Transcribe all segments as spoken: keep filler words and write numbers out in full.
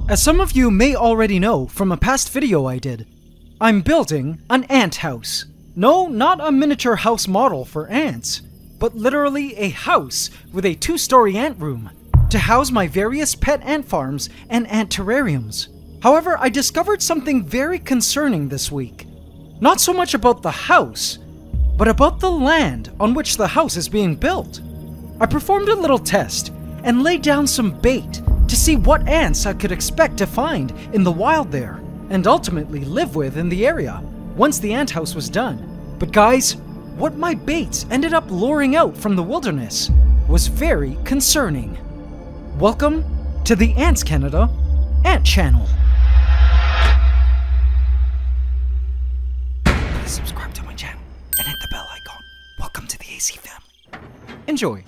As some of you may already know from a past video I did, I'm building an ant house. No, not a miniature house model for ants, but literally a house with a two-story ant room to house my various pet ant farms and ant terrariums. However, I discovered something very concerning this week. Not so much about the house, but about the land on which the house is being built. I performed a little test and laid down some bait to see what ants I could expect to find in the wild there, and ultimately live with in the area once the ant house was done. But guys, what my baits ended up luring out from the wilderness was very concerning. Welcome to the AntsCanada Ant Channel. Please subscribe to my channel and hit the bell icon. Welcome to the A C family. Enjoy.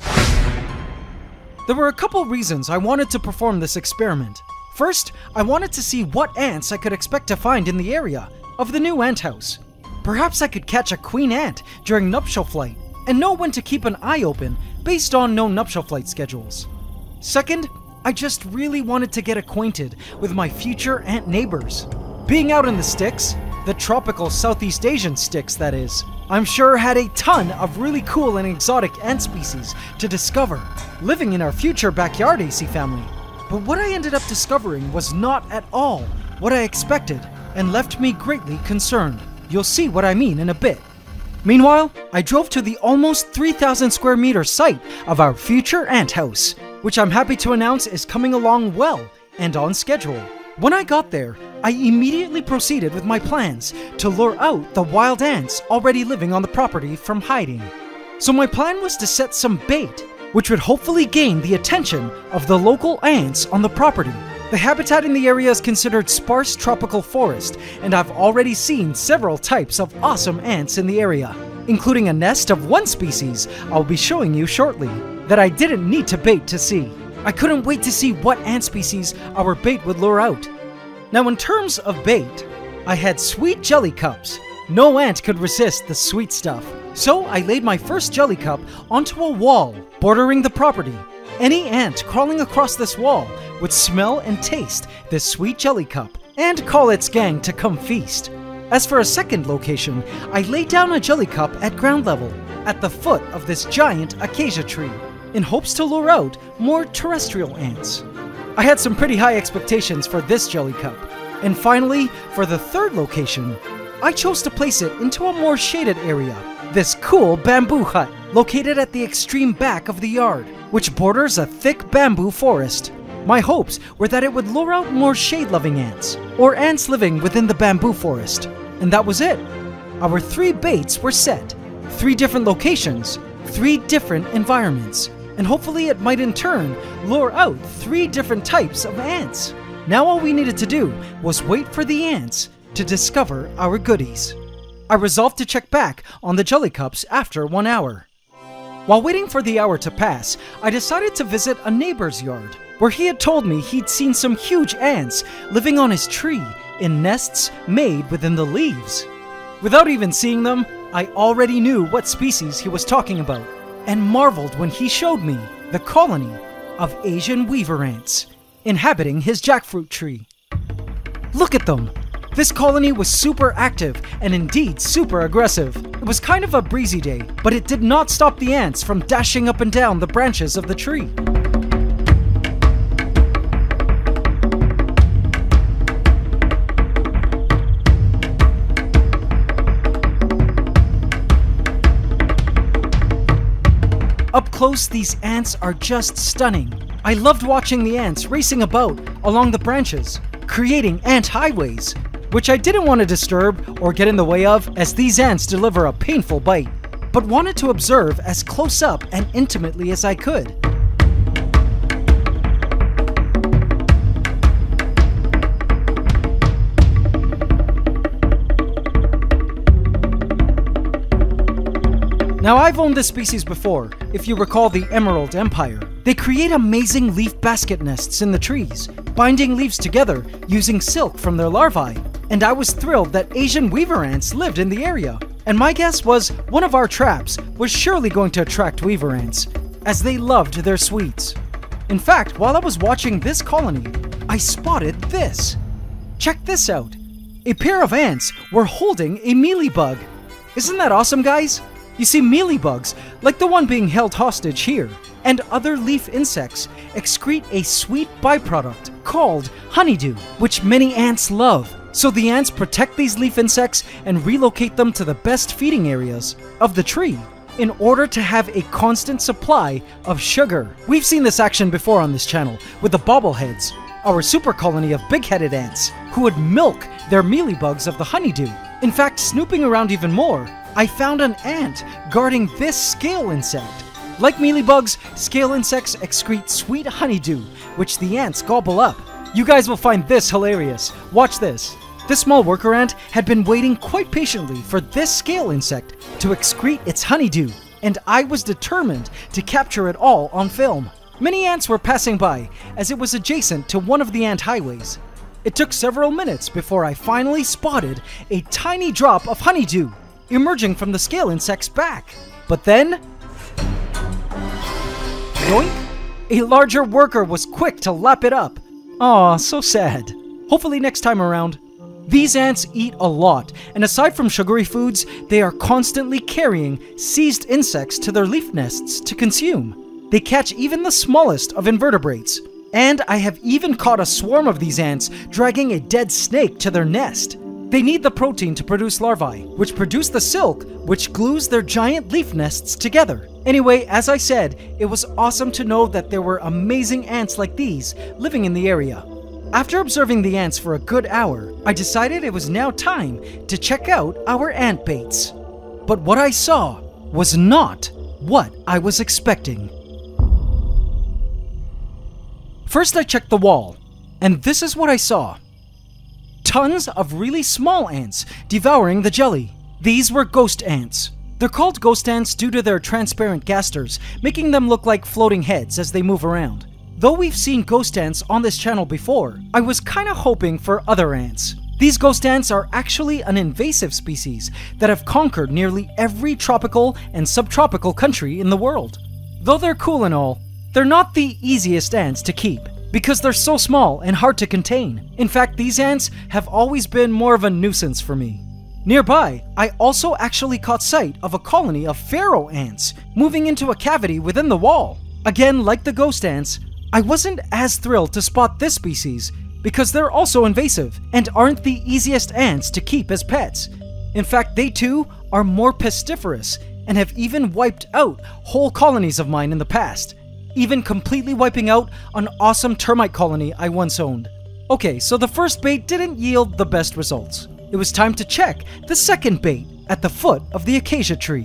There were a couple reasons I wanted to perform this experiment. First, I wanted to see what ants I could expect to find in the area of the new ant house. Perhaps I could catch a queen ant during nuptial flight and know when to keep an eye open based on known nuptial flight schedules. Second, I just really wanted to get acquainted with my future ant neighbors. Being out in the sticks, the tropical Southeast Asian sticks that is, I'm sure had a ton of really cool and exotic ant species to discover, living in our future backyard A C family. But what I ended up discovering was not at all what I expected and left me greatly concerned. You'll see what I mean in a bit. Meanwhile, I drove to the almost three thousand square meter site of our future ant house, which I'm happy to announce is coming along well and on schedule. When I got there, I immediately proceeded with my plans to lure out the wild ants already living on the property from hiding. So my plan was to set some bait, which would hopefully gain the attention of the local ants on the property. The habitat in the area is considered sparse tropical forest, and I've already seen several types of awesome ants in the area, including a nest of one species I'll be showing you shortly, that I didn't need to bait to see. I couldn't wait to see what ant species our bait would lure out. Now in terms of bait, I had sweet jelly cups. No ant could resist the sweet stuff. So I laid my first jelly cup onto a wall bordering the property. Any ant crawling across this wall would smell and taste this sweet jelly cup and call its gang to come feast. As for a second location, I laid down a jelly cup at ground level at the foot of this giant acacia tree in hopes to lure out more terrestrial ants. I had some pretty high expectations for this jelly cup. And finally, for the third location, I chose to place it into a more shaded area, this cool bamboo hut located at the extreme back of the yard, which borders a thick bamboo forest. My hopes were that it would lure out more shade-loving ants, or ants living within the bamboo forest. And that was it. Our three baits were set. Three different locations, three different environments, and hopefully it might in turn lure out three different types of ants. Now all we needed to do was wait for the ants to discover our goodies. I resolved to check back on the jelly cups after one hour. While waiting for the hour to pass, I decided to visit a neighbor's yard, where he had told me he'd seen some huge ants living on his tree in nests made within the leaves. Without even seeing them, I already knew what species he was talking about, and marveled when he showed me the colony of Asian weaver ants inhabiting his jackfruit tree. Look at them! This colony was super active and indeed super aggressive. It was kind of a breezy day, but it did not stop the ants from dashing up and down the branches of the tree. Up close, these ants are just stunning. I loved watching the ants racing about along the branches, creating ant highways, which I didn't want to disturb or get in the way of, as these ants deliver a painful bite, but wanted to observe as close up and intimately as I could. Now, I've owned this species before, if you recall the Emerald Empire. They create amazing leaf basket nests in the trees, binding leaves together using silk from their larvae. And I was thrilled that Asian weaver ants lived in the area. And my guess was one of our traps was surely going to attract weaver ants, as they loved their sweets. In fact, while I was watching this colony, I spotted this. Check this out. A pair of ants were holding a mealybug. Isn't that awesome, guys? You see, mealybugs, like the one being held hostage here, and other leaf insects, excrete a sweet byproduct called honeydew, which many ants love. So the ants protect these leaf insects and relocate them to the best feeding areas of the tree in order to have a constant supply of sugar. We've seen this action before on this channel with the bobbleheads, our super colony of big-headed ants who would milk their mealybugs of the honeydew. In fact, snooping around even more, I found an ant guarding this scale insect. Like mealybugs, scale insects excrete sweet honeydew, which the ants gobble up. You guys will find this hilarious. Watch this. This small worker ant had been waiting quite patiently for this scale insect to excrete its honeydew, and I was determined to capture it all on film. Many ants were passing by, as it was adjacent to one of the ant highways. It took several minutes before I finally spotted a tiny drop of honeydew emerging from the scale insect's back. But then, yoink! A larger worker was quick to lap it up. Aw, so sad. Hopefully next time around. These ants eat a lot, and aside from sugary foods, they are constantly carrying seized insects to their leaf nests to consume. They catch even the smallest of invertebrates. And I have even caught a swarm of these ants dragging a dead snake to their nest. They need the protein to produce larvae, which produce the silk, which glues their giant leaf nests together. Anyway, as I said, it was awesome to know that there were amazing ants like these living in the area. After observing the ants for a good hour, I decided it was now time to check out our ant baits. But what I saw was not what I was expecting. First, I checked the wall, and this is what I saw. Tons of really small ants devouring the jelly. These were ghost ants. They're called ghost ants due to their transparent gasters, making them look like floating heads as they move around. Though we've seen ghost ants on this channel before, I was kinda hoping for other ants. These ghost ants are actually an invasive species that have conquered nearly every tropical and subtropical country in the world. Though they're cool and all, they're not the easiest ants to keep, because they're so small and hard to contain. In fact, these ants have always been more of a nuisance for me. Nearby, I also actually caught sight of a colony of pharaoh ants moving into a cavity within the wall. Again, like the ghost ants, I wasn't as thrilled to spot this species because they're also invasive and aren't the easiest ants to keep as pets. In fact, they too are more pestiferous and have even wiped out whole colonies of mine in the past, even completely wiping out an awesome termite colony I once owned. Okay, so the first bait didn't yield the best results. It was time to check the second bait at the foot of the acacia tree.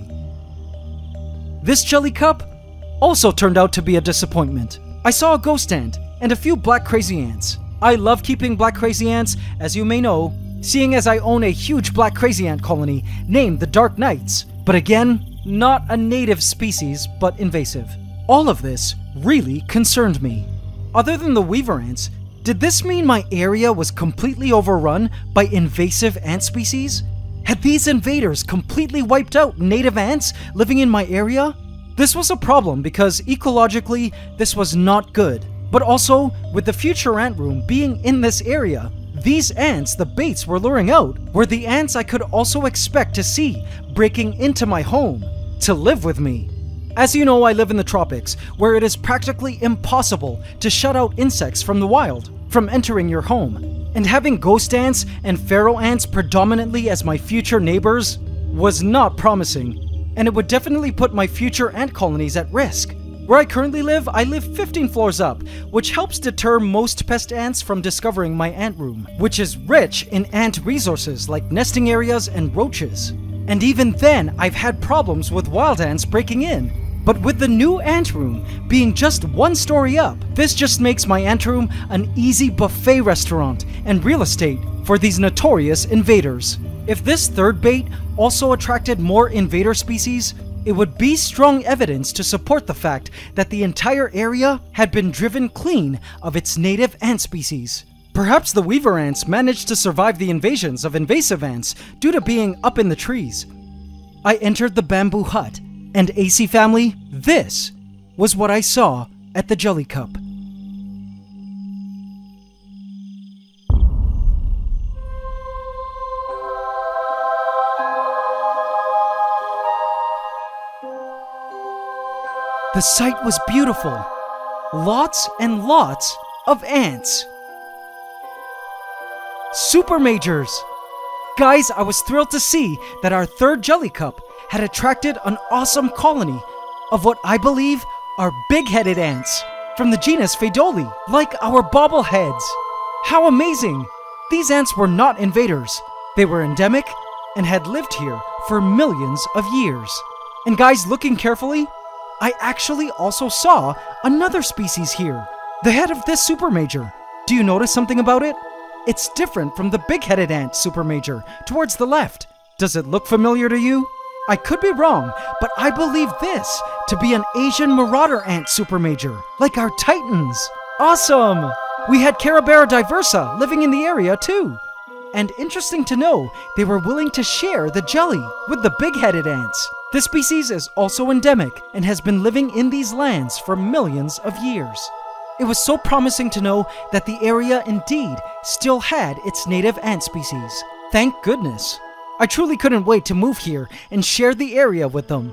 This jelly cup also turned out to be a disappointment. I saw a ghost ant and a few black crazy ants. I love keeping black crazy ants, as you may know, seeing as I own a huge black crazy ant colony named the Dark Knights. But again, not a native species, but invasive. All of this really concerned me. Other than the weaver ants, did this mean my area was completely overrun by invasive ant species? Had these invaders completely wiped out native ants living in my area? This was a problem because ecologically, this was not good. But also, with the future ant room being in this area, these ants the baits were luring out were the ants I could also expect to see breaking into my home to live with me. As you know, I live in the tropics, where it is practically impossible to shut out insects from the wild from entering your home. And having ghost ants and pharaoh ants predominantly as my future neighbors was not promising, and it would definitely put my future ant colonies at risk. Where I currently live, I live fifteen floors up, which helps deter most pest ants from discovering my ant room, which is rich in ant resources like nesting areas and roaches. And even then, I've had problems with wild ants breaking in. But with the new ant room being just one story up, this just makes my ant room an easy buffet restaurant and real estate for these notorious invaders. If this third bait also attracted more invader species, it would be strong evidence to support the fact that the entire area had been driven clean of its native ant species. Perhaps the weaver ants managed to survive the invasions of invasive ants due to being up in the trees. I entered the bamboo hut, and A C family, this was what I saw at the jelly cup. The sight was beautiful. Lots and lots of ants. Super majors! Guys, I was thrilled to see that our third jelly cup had attracted an awesome colony of what I believe are big-headed ants from the genus Phaedoli, like our bobbleheads. How amazing! These ants were not invaders. They were endemic and had lived here for millions of years. And guys, looking carefully, I actually also saw another species here, the head of this supermajor. Do you notice something about it? It's different from the big-headed ant supermajor towards the left. Does it look familiar to you? I could be wrong, but I believe this to be an Asian marauder ant supermajor, like our titans. Awesome! We had Carabera diversa living in the area too. And interesting to know, they were willing to share the jelly with the big-headed ants. This species is also endemic and has been living in these lands for millions of years. It was so promising to know that the area indeed still had its native ant species. Thank goodness. I truly couldn't wait to move here and share the area with them.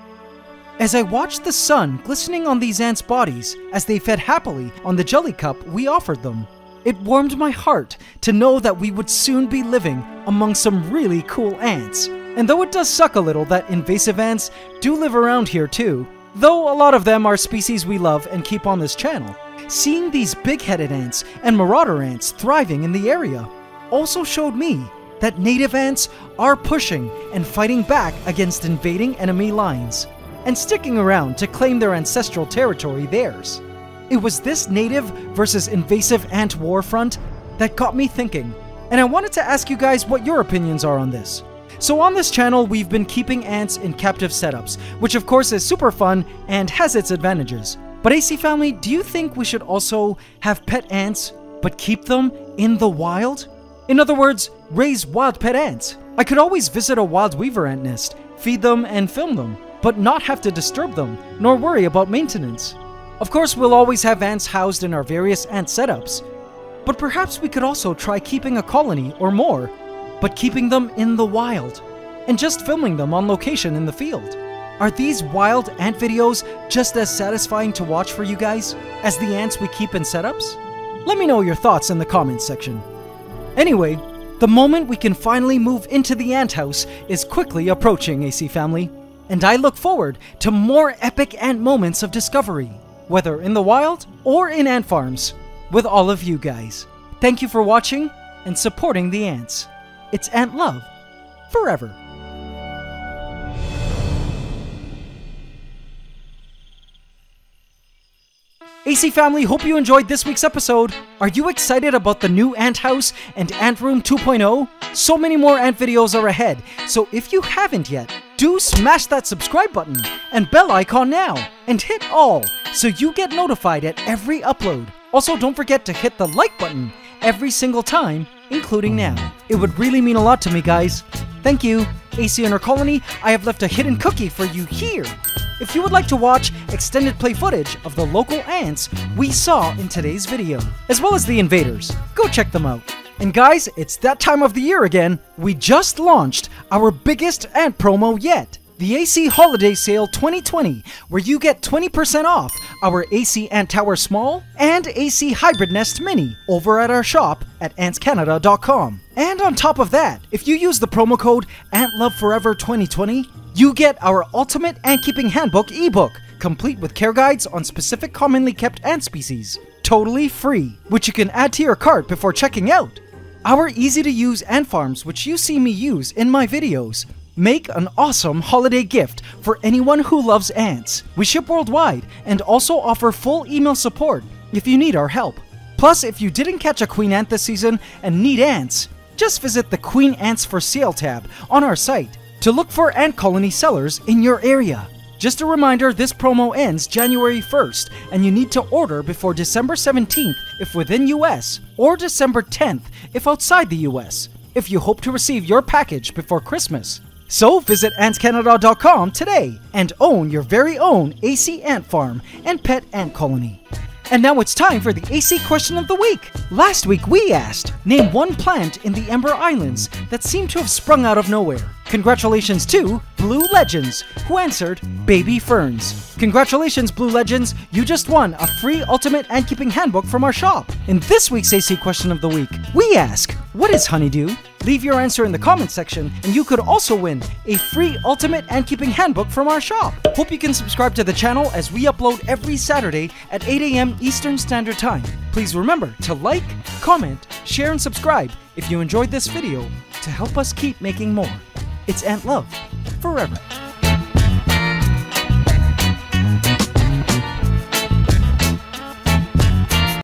As I watched the sun glistening on these ants' bodies as they fed happily on the jelly cup we offered them, it warmed my heart to know that we would soon be living among some really cool ants. And though it does suck a little that invasive ants do live around here too, though a lot of them are species we love and keep on this channel, seeing these big-headed ants and marauder ants thriving in the area also showed me that native ants are pushing and fighting back against invading enemy lines and sticking around to claim their ancestral territory theirs. It was this native versus invasive ant war front that got me thinking, and I wanted to ask you guys what your opinions are on this. So on this channel, we've been keeping ants in captive setups, which of course is super fun and has its advantages. But A C family, do you think we should also have pet ants, but keep them in the wild? In other words, raise wild pet ants. I could always visit a wild weaver ant nest, feed them and film them, but not have to disturb them, nor worry about maintenance. Of course, we'll always have ants housed in our various ant setups, but perhaps we could also try keeping a colony or more, but keeping them in the wild, and just filming them on location in the field. Are these wild ant videos just as satisfying to watch for you guys as the ants we keep in setups? Let me know your thoughts in the comments section. Anyway, the moment we can finally move into the ant house is quickly approaching, A C family, and I look forward to more epic ant moments of discovery, whether in the wild or in ant farms, with all of you guys. Thank you for watching and supporting the ants. It's ant love forever. A C family, hope you enjoyed this week's episode. Are you excited about the new ant house and ant room two point oh? So many more ant videos are ahead, so if you haven't yet, do smash that subscribe button and bell icon now, and hit all so you get notified at every upload. Also, don't forget to hit the like button every single time, including now. It would really mean a lot to me, guys. Thank you. A C in our colony, I have left a hidden cookie for you here. If you would like to watch extended play footage of the local ants we saw in today's video, as well as the invaders, go check them out. And guys, it's that time of the year again. We just launched our biggest ant promo yet, the A C Holiday Sale twenty twenty, where you get twenty percent off our A C Ant Tower Small and A C Hybrid Nest Mini over at our shop at ants canada dot com. And on top of that, if you use the promo code ant love forever twenty twenty, you get our Ultimate Ant Keeping Handbook ebook, complete with care guides on specific commonly kept ant species, totally free, which you can add to your cart before checking out. Our easy-to-use ant farms, which you see me use in my videos, make an awesome holiday gift for anyone who loves ants. We ship worldwide and also offer full email support if you need our help. Plus, if you didn't catch a queen ant this season and need ants, just visit the Queen Ants for Sale tab on our site to look for ant colony sellers in your area. Just a reminder, this promo ends January first, and you need to order before December seventeenth if within U S, or December tenth if outside the U S, if you hope to receive your package before Christmas. So visit ants canada dot com today and own your very own A C ant farm and pet ant colony. And now it's time for the A C question of the week. Last week we asked, name one plant in the Ember Islands that seemed to have sprung out of nowhere. Congratulations to Blue Legends, who answered baby ferns. Congratulations, Blue Legends, you just won a free Ultimate Ant Keeping Handbook from our shop. In this week's A C question of the week, we ask, what is honeydew? Leave your answer in the comments section, and you could also win a free Ultimate Ant Keeping Handbook from our shop. Hope you can subscribe to the channel as we upload every Saturday at eight A M Eastern Standard Time. Please remember to like, comment, share, and subscribe if you enjoyed this video to help us keep making more. It's Ant Love forever.